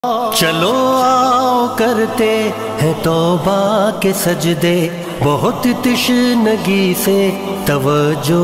चलो आओ करते हैं तौबा के सजदे, बहुत तशनगी से तवज्जो